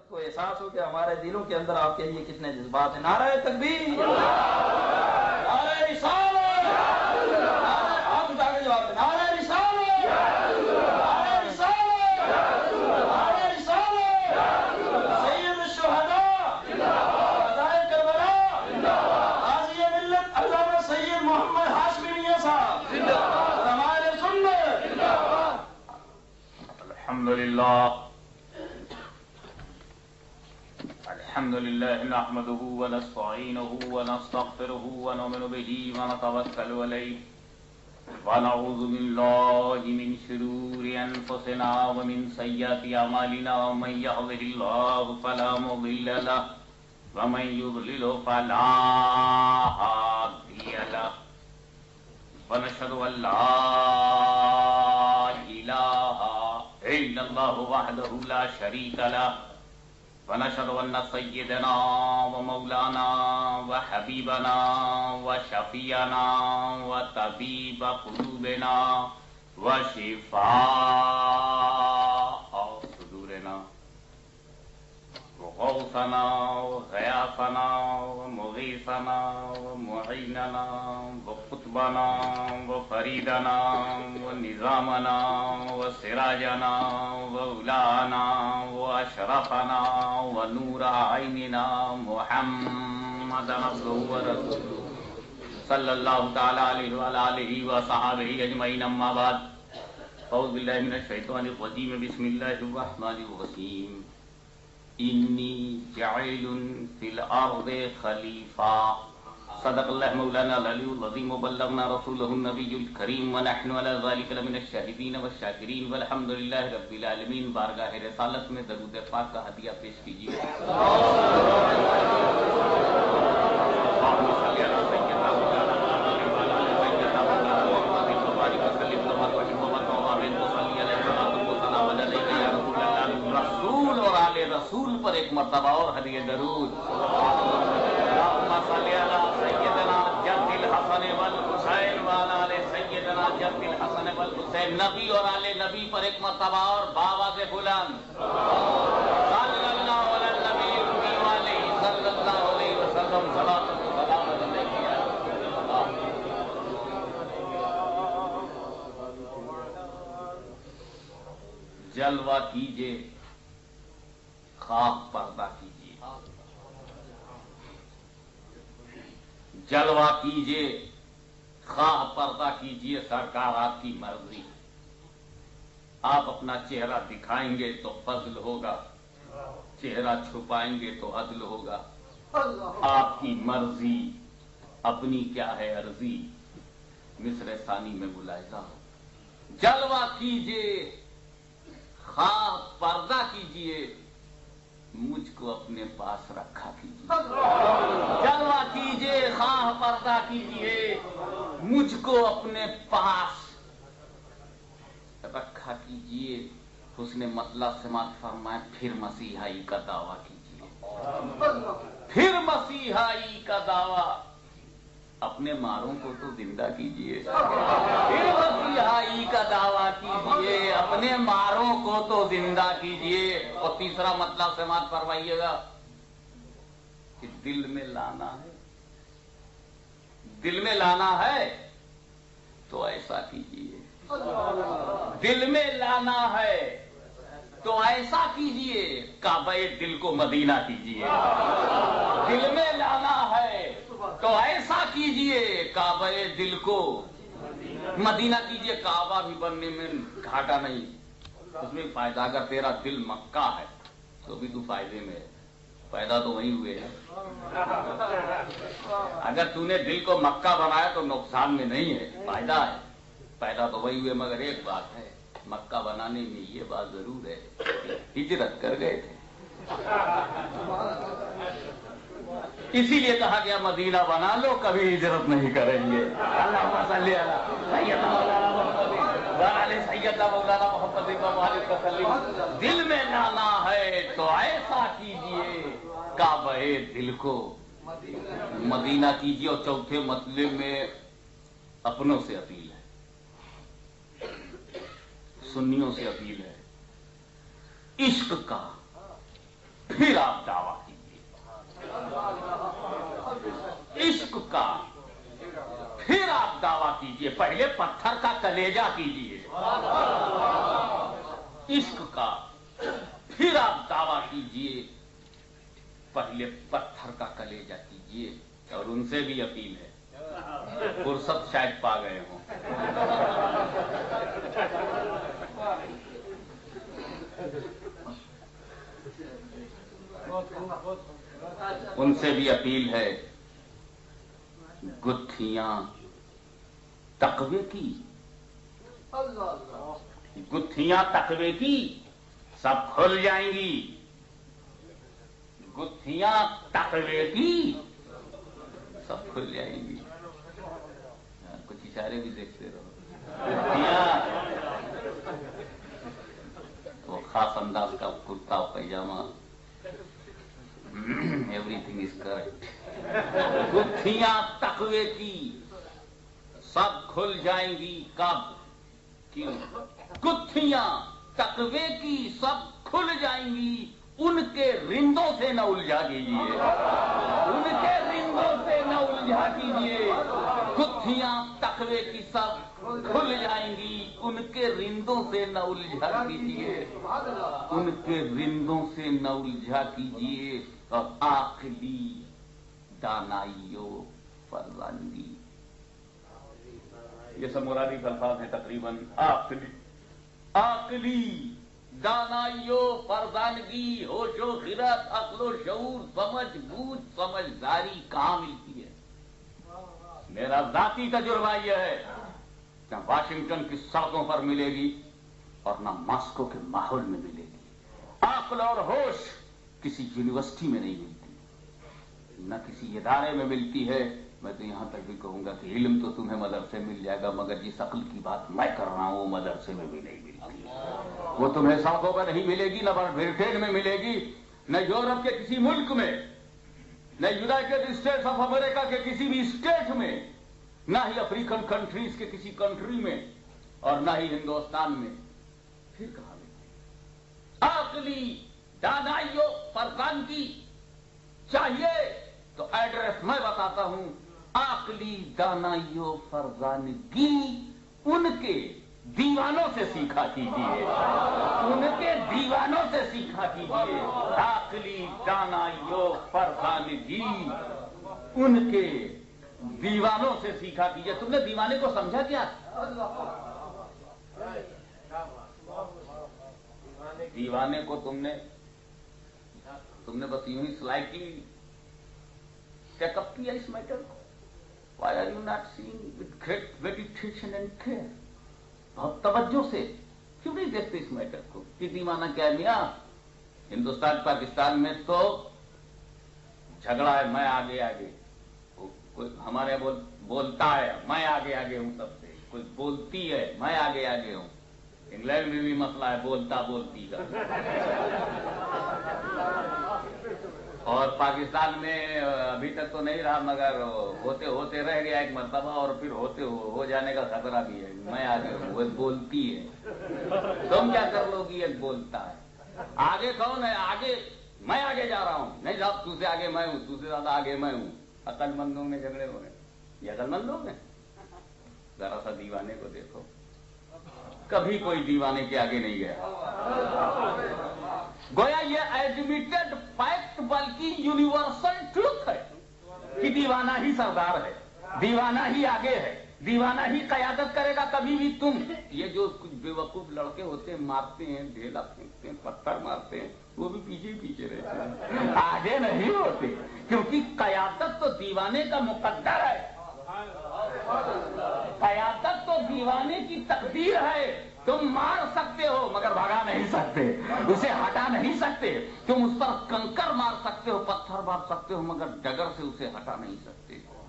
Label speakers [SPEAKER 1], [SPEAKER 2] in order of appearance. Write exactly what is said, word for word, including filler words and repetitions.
[SPEAKER 1] کو احساس ہو کہ ہمارے دلوں کے اندر آپ کے لیے کتنے جذبات ہیں. نعرہ تکبیر، نعرہ رسالت، آپ اٹھا کے جواب دیں. نعرہ رسالت، نعرہ رسالت، نعرہ رسالت. سید الشہداء، شہدائے کربلا، غازی ملت علامہ سید محمد ہاشمی میاں صاحب، علماء سنت.
[SPEAKER 2] الحمدللہ الحمد لله نحمده ونستعينه ونستغفره ونؤمن به ونتوكل عليه ونعوذ بالله من شرور أنفسنا ومن سيئات أعمالنا من يهده الله فلا مضل له ومن يضلل فلا هادي له ونشهد أن لا إله إلا الله وحده لا شريك له ونشهد أن سيدنا ومولانا وحبيبنا وشفيعنا وطبيب قلوبنا وشفاء صدورنا وغوثنا وغياثنا ومغيثنا ومعيننا وقطبنا وفريدنا ونظامنا وسراجنا وولانا واشرفنا ونور عيننا محمد عبده ورسوله صلى الله تعالى عليه وعلى آله وصحبه أجمعين. أما بعد، أعوذ بالله من الشيطان الرجيم. بسم الله الرحمن الرحيم. إني جاعل في الأرض خليفة. صدق الله مولانا العلي العظيم وبلغنا رسوله النبي الكريم ونحن على ذلك لمن الشاهدين والشاكرين والحمد لله رب العالمين. بارگاہ رسالت میں درود پاک کا ہدیہ پیش کیجیے. رسول اور آل رسول پر ایک مرتبہ اور ہدیہ درود. اللهم صل علی سیدنا جد الحسن والحسین وعلی آل سیدنا جد الحسن والحسین. نبی اور آل نبی پر ایک مرتبہ اور بآواز بلند صلی اللہ علی النبی الامی وعلیہ صلی اللہ علیہ وسلم. صلاۃ و سلام علیک یا رسول اللہ. جلوہ کیجئے خواہ پردہ کیجئے. جلوہ کیجئے خواہ پردہ کیجئے، سرکار آپ کی مرضی. آپ اپنا چہرہ دکھائیں گے تو فضل ہوگا، چہرہ چھپائیں گے تو عدل ہوگا. آپ کی مرضی، اپنی کیا ہے عرضی. مصر ثانی میں ملاحظہ ہو. جلوہ کیجئے خواہ پردہ کیجئے، مجھ کو اپنے پاس رکھا کیجئے. جلوہ کیجئے خواہ پردہ کیجئے، مجھ کو اپنے پاس رکھا کیجئے. حسن مطلب سماعت فرمائے پھر مسیحائی کا دعویٰ کیجئے. پھر مسیحائی کا دعویٰ. اپنے ماروں کو تو زندہ کیجئے. پھر مسیحائی کا دعویٰ کیجئے، اپنے ماروں کو تو زندہ کیجئے. اور تیسرا مطلب سماعت فرمائیے گا کہ دل میں لانا ہے، دل میں لانا ہے تو ایسا کیجئے. دل میں لانا ہے تو ایسا کیجئے، کعبہ دل کو مدینہ کیجئے. دل میں لانا ہے تو ایسا کیجئے، کعبہ دل کو مدینہ کیجئے. کعبہ بھی بننے میں گھاٹا نہیں، اس میں فائدہ. اگر تیرا دل مکہ ہے تو بھی تو فائدے میں ہے، پیدا تو وہی ہوئے ہیں. اگر تو نے دل کو مکہ بنایا تو نقصان میں نہیں ہے، فائدہ ہے، پیدا تو وہی ہوئے. مگر ایک بات ہے، مکہ بنانے میں یہ بات ضرور ہے ہجرت کر گئے تھے. اسی لیے کہا گیا مدینہ بنا لو، کبھی ہجرت نہیں کریں گے. اللہم صلی علی سیدنا مولانا محمد وعلی سیدنا مولانا محمد وبارک وسلم. دل میں لانا ہے تو ایسا کیجئے، کعبہ دل کو مدینہ کیجئے. اور چوتھے مطلب میں اپنوں سے اپیل ہے، سنیوں سے اپیل ہے. عشق کا پھر آپ دعویٰ کیجیے عشق کا، پھر آپ دعویٰ کیجیے. پہلے پتھر کا کلیجہ کیجیے عشق کا، پھر آپ دعویٰ کیجیے. پہلے پتھر کا کلیجہ کیجیے. اور ان سے بھی اپیل ہے، فرصت شاید پا گئے ہوں. ان سے بھی اپیل ہے، گتھیاں تقوی کی، گتھیاں تقوی کی سب کھل جائیں گی. گتھیاں تقوی کی سب کھل جائیں گی. کچھ اشارے بھی دیکھتے رہو. گتھیاں، وہ خاص انداز کا کرتا پیجامہ، ایوری تھنگ از کریکٹ. گتھیاں تقوی کی سب کھل جائیں گی. کب؟ کیوں؟ گتھیاں تقوی کی سب کھل جائیں گی. ان کے رندوں سے نہ الجھا کیجیے، ان کے رندوں سے نہ الجھا کیجیے. گتھیاں تقوی کی سب کھل جائیں گی. ان کے رندوں سے نہ الجھا کیجیے، ان کے رندوں سے نہ الجھا کیجیے. اور عاقلی دانائیو فرزانگی، یہ سب مرادی الفاظ ہیں تقریباً. عاقلی عاقلی دانائیو فرزانگی، ہوش و خرد، عقل و شعور، سمجھ بوجھ، سمجھداری کہاں ملتی ہے؟ میرا ذاتی تجربہ یہ ہے، نہ واشنگٹن کی سڑکوں پر ملے گی اور نہ ماسکو کے ماحول میں ملے گی. عقل اور ہوش کسی یونیورسٹی میں نہیں ملتی، نہ کسی ادارے میں ملتی ہے. میں تو یہاں تک بھی کہوں گا کہ علم تو تمہیں مدرسے مل جائے گا، مگر جس عقل کی بات میں کر رہا ہوں وہ مدرسے میں بھی نہیں ملتی. وہ تمہیں سڑکوں پر نہیں ملے گی، نہ برٹھین میں ملے گی، نہ یورپ کے کسی ملک میں، نہ یونائٹڈ اسٹیٹس آف امریکہ کے کسی بھی اسٹیٹ میں، نہ ہی افریقن کنٹریز کے کسی کنٹری میں، اور نہ ہی ہندوستان میں. پھر کہاں ملتی؟ عقلی دانائیو فرزانگی چاہیے تو ایڈریس میں بتاتا ہوں. عقلی دانائیو فرزانگی ان کے دیوانوں سے سیکھا کیجیے، ان کے دیوانوں سے سیکھا کیجیے. عقلی دانائیو فرزانگی ان کے دیوانوں سے سیکھا کیجیے. تم نے دیوانے کو سمجھا کیا؟ دیوانے کو تم نے تم نے بس یوں ہی سلائٹلی چیک اپ کیا اس میٹر کو. Why are you not seeing with great meditation and care؟ بہت توجہ سے کیوں نہیں دیکھتے اس میٹر کو کہ دیوانہ کیا ہے؟ میاں ہندوستان پاکستان میں تو جھگڑا ہے میں آگے آگے، کوئی ہمارے بول بولتا ہے میں آگے آگے ہوں سب سے، کوئی بولتی ہے میں آگے آگے ہوں. انگلینڈ میں بھی مسئلہ ہے بولتا بولتی کا. اور پاکستان میں ابھی تک تو نہیں رہا، مگر ہوتے ہوتے رہ گیا ایک مرتبہ، اور پھر ہوتے ہو جانے کا خطرہ بھی ہے. میں آگے ہوں، وہ بولتی ہے. تم کیا کر لو گی؟ ایک بولتا ہے. آگے کون ہے؟ آگے میں آگے جا رہا ہوں. نہیں صاحب تو سے آگے میں ہوں، تو سے زیادہ آگے میں ہوں. عقل مندوں میں جھگڑے ہو رہے ہیں. یہ عقل مند لوگ ہیں؟ ذرا سا دیوانے کو دیکھو، کبھی کوئی دیوانے کے آگے نہیں گیا. گویا یہ ایڈمیٹڈ فیکٹ بلکہ یونیورسل ٹروتھ ہے کہ دیوانہ ہی سردار ہے، دیوانہ ہی آگے ہے، دیوانہ ہی قیادت کرے گا. کبھی بھی تم یہ جو کچھ بے وقوف لڑکے ہوتے ہیں، مارتے ہیں، ڈھیلا پھینکتے ہیں، پتھر مارتے ہیں، وہ بھی پیچھے پیچھے رہتے ہیں، آگے نہیں ہوتے. کیونکہ قیادت تو دیوانے کا مقدر ہے، قیادت تو دیوانے کی تقدیر ہے. تم مار سکتے ہو مگر بھگا نہیں سکتے، اسے ہٹا نہیں سکتے. تم اس پر کنکر مار سکتے ہو، پتھر مار سکتے ہو، مگر ڈگر سے اسے ہٹا نہیں سکتے.